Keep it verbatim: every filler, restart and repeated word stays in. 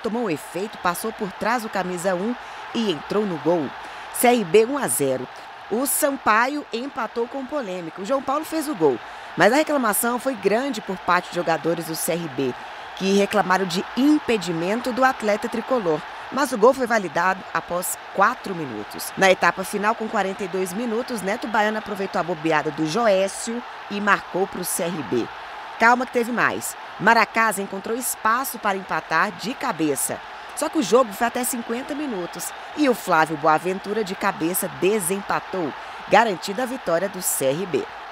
tomou efeito, passou por trás do camisa um e entrou no gol. C R B um a zero. O Sampaio empatou com polêmica. O João Paulo fez o gol, mas a reclamação foi grande por parte de jogadores do C R B, que reclamaram de impedimento do atleta tricolor. Mas o gol foi validado após quatro minutos. Na etapa final, com quarenta e dois minutos, Neto Baiano aproveitou a bobeada do Joécio e marcou para o C R B. Calma que teve mais. Maracás encontrou espaço para empatar de cabeça. Só que o jogo foi até cinquenta minutos e o Flávio Boaventura de cabeça desempatou, garantida a vitória do C R B.